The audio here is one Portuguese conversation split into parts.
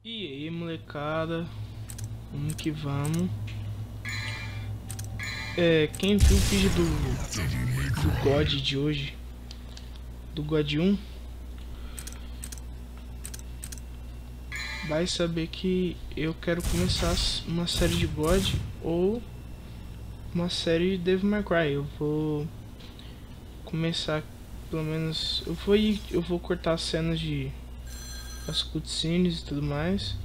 E aí, molecada, vamos que vamos. Quem viu o vídeo do God de hoje, do God 1, vai saber que eu quero começar uma série de God ou uma série de Devil May Cry. Eu vou começar, pelo menos, eu vou cortar as cenas de as cutscenes e tudo mais.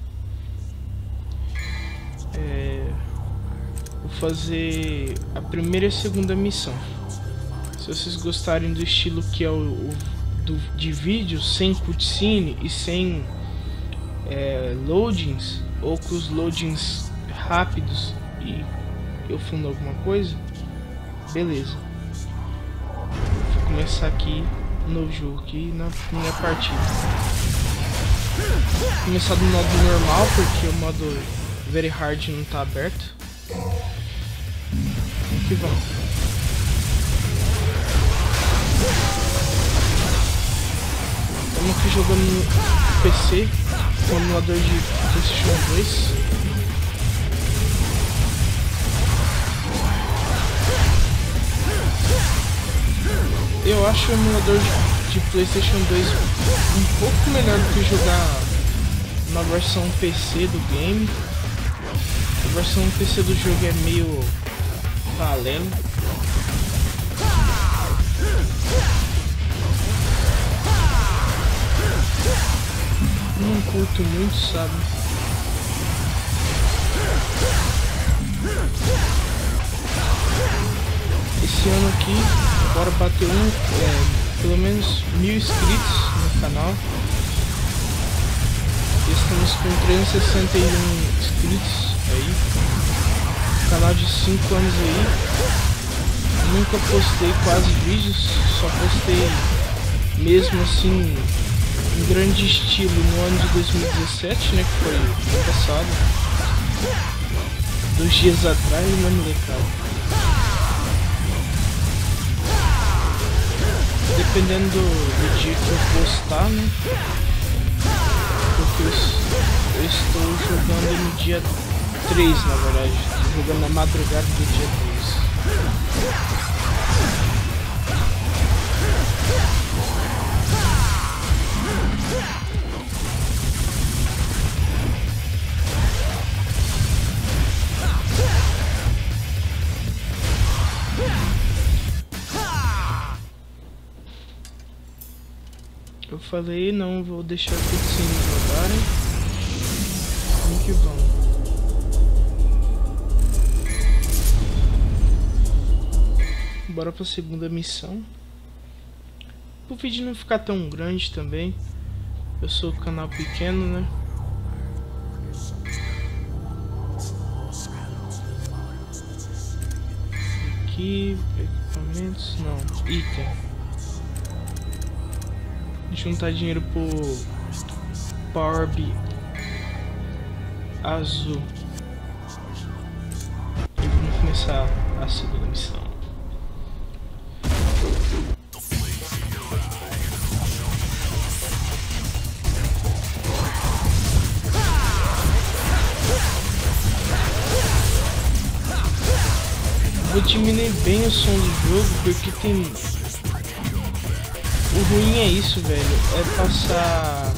Vou fazer a primeira e a segunda missão. Se vocês gostarem do estilo que é de vídeo sem cutscene e sem loadings, ou com os loadings rápidos e eu fundo alguma coisa, beleza. Vou começar aqui no jogo, aqui na minha partida. Vou começar do modo normal, porque o modo Very Hard não está aberto. Vamos que vamos. Estamos aqui jogando no PC, com o emulador de PlayStation 2. Eu acho o emulador de PlayStation 2 um pouco melhor do que jogar na versão PC do game. A versão PC do jogo é meio paralelo. Não curto muito, sabe? Esse ano aqui, bora bater pelo menos 1000 inscritos no canal. Estamos com 361 inscritos aí. Canal de 5 anos aí. Nunca postei quase vídeos, só postei mesmo assim em grande estilo no ano de 2017, né, que foi ano passado. 2 dias atrás, né, molecada? Dependendo do dia que eu postar, né? Porque eu estou jogando no dia 3, na verdade. Estou jogando na madrugada do dia 3. Eu falei, não vou deixar a cutscene rodarem. Vamos que vamos. Bora pra segunda missão. Pro vídeo não ficar tão grande também. Eu sou canal pequeno, né? Aqui, equipamentos, não, item. Juntar dinheiro pro Powerb azul. E vamos começar a segunda missão. Vou diminuir bem o som do jogo, porque tem... O ruim é isso, velho, é passar...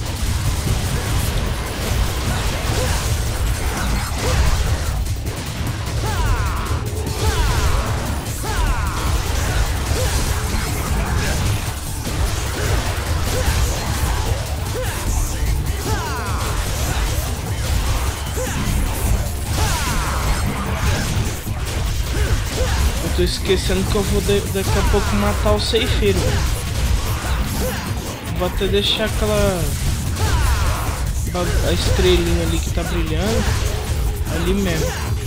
Eu tô esquecendo que eu vou daqui a pouco matar o ceifeiro, velho. Vou até deixar a estrelinha ali que tá brilhando ali mesmo.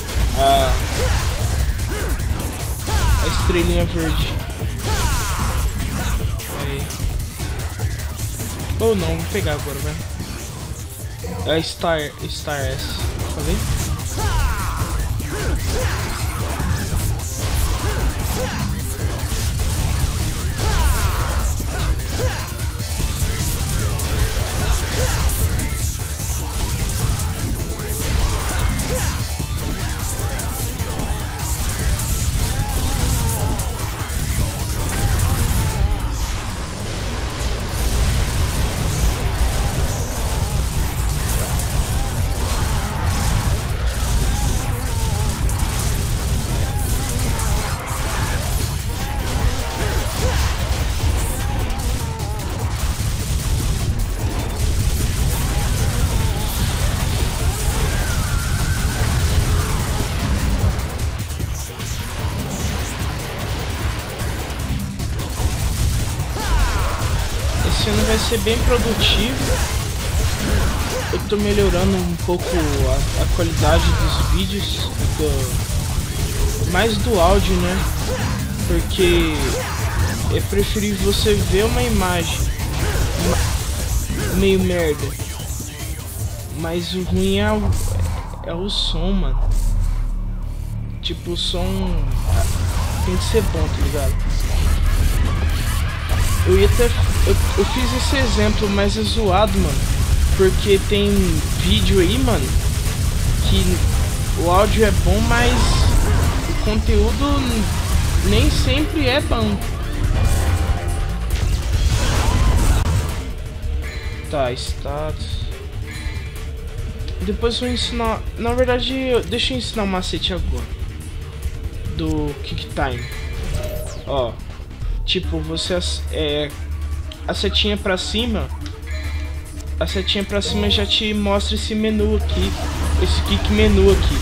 A estrelinha verde. Aí. Ou não, vou pegar agora, vai. A Star S. Falei? ser bem produtivo. Eu tô melhorando um pouco a qualidade dos vídeos, mais do áudio, né? Porque é preferível você ver uma imagem meio merda, mas o ruim é o som, mano. Tipo, o som tem que ser bom, tá ligado? Eu fiz esse exemplo, mas é zoado, mano, porque tem vídeo aí, mano, que o áudio é bom, mas o conteúdo nem sempre é bom. Tá, status. Depois eu vou ensinar. Na verdade, deixa eu ensinar um macete agora do Kick Time. Ó, tipo, você a setinha pra cima. A setinha pra cima já te mostra esse menu aqui, esse kick menu aqui.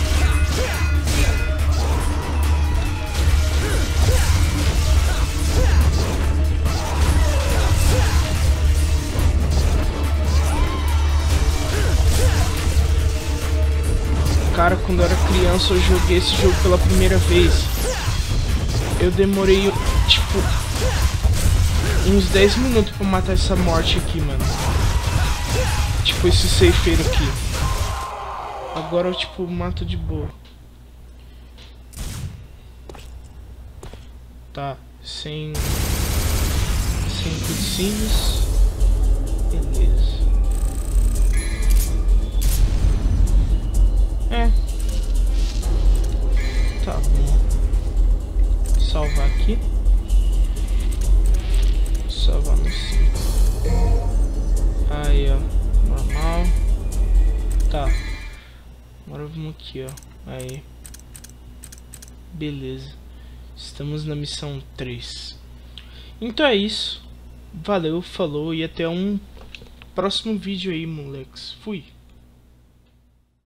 Cara, quando eu era criança eu joguei esse jogo pela primeira vez. Eu demorei, tipo, uns 10 minutos pra matar essa morte aqui, mano. Tipo, esse ceifeiro aqui. Agora eu, tipo, mato de boa. Tá, sem cutscenes. Beleza. Tá bom. Salvar aqui. Salvar no 5. Aí, ó. Normal. Tá. Agora vamos aqui, ó. Aí. Beleza. Estamos na missão 3. Então é isso. Valeu, falou e até um próximo vídeo aí, moleques. Fui.